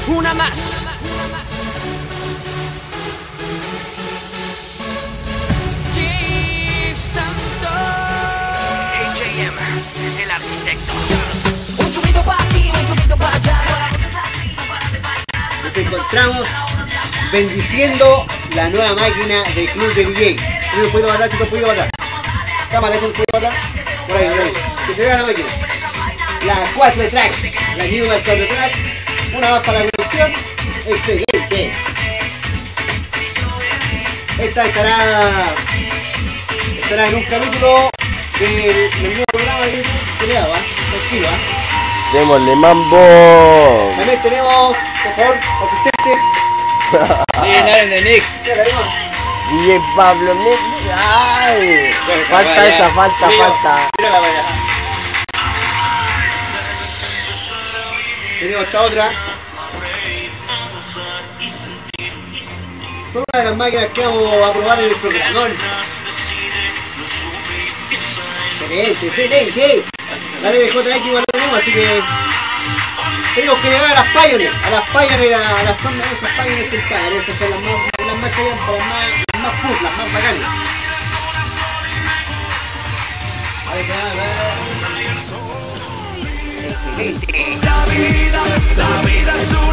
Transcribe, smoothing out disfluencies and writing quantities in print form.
una más. G. Santo. AJM, el arquitecto. Un chubito para ti, un chubito para allá. Nos encontramos bendiciendo la nueva máquina del club de DJ. ¿No puedo bajar, chicos? ¿Puedo bajar? Cámara, ¿no puedo bajar? Por ahí, por ahí. Que se vea la máquina. La 4 track, la Newman 4 track. Una más para la producción. Excelente. Esta estará en un capítulo del nuevo programa de YouTube que le daba, tranquilo, Démosle mambo. También tenemos, por favor, asistente. Dale de Mix. DJ Pablo Mix. Ay, falta esa, falta. Mírala para allá. Tenemos esta otra. Son una de las máquinas que vamos a probar en el programón. Excelente. La DBJX igual la tenemos, así que tenemos que llegar a las Pioneer, a las zonas de esas Pioneer tempranas. Esas son las más que hayan, las más full, las más bacanas. A ver. Excelente. La vida es